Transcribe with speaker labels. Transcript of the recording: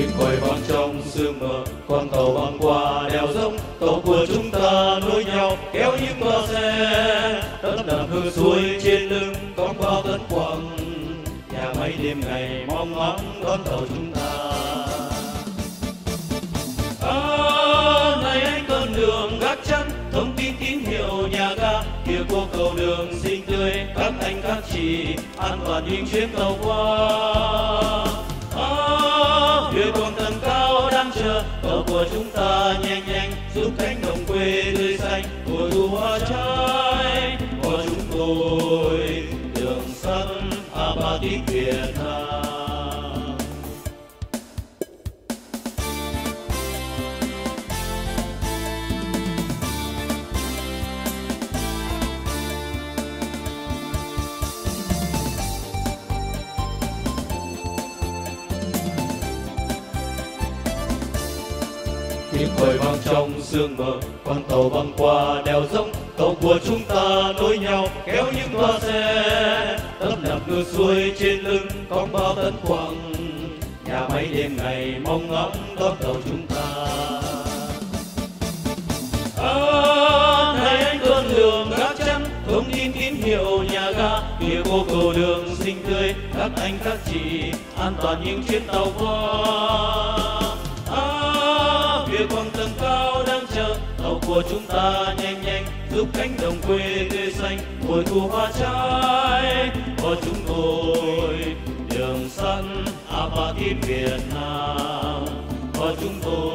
Speaker 1: tiếng còi vang trong sương mờ, con tàu băng qua đèo dốc, tàu của chúng ta nối nhau kéo những toa xe, tấp nập hương xuôi trên lưng con bao tấn quặng, nhà máy đêm ngày mong ngóng đón tàu chúng ta. Này anh con đường gác chắn, thông tin tín hiệu nhà ga, kia cô cầu đường xinh tươi, các anh các chị an toàn những chuyến tàu qua. Phía con tầng cao đang chờ, tàu của chúng ta nhanh nhanh giúp cánh đồng quê tươi xanh mùa thu hoa trái của chúng tôi, đường sắt Apatit Việt Nam. Tiếng còi vang trong sương mờ, con tàu băng qua đèo dốc, tàu của chúng ta nối nhau kéo những toa xe, tấp nập ngược xuôi trên lưng con bao tấn quặng, nhà máy đêm ngày mong ngóng đón tàu chúng ta. Này anh con đường gác chắn, thông tin tín hiệu nhà ga, kia cô cầu đường xinh tươi, các anh các chị an toàn những chuyến tàu qua. Phía con tầng cao đang chờ, tàu của chúng ta nhanh nhanh giúp cánh đồng quê tươi xanh mùa thu hoa trái của chúng tôi, đường sắt Apatit Việt Nam của chúng tôi.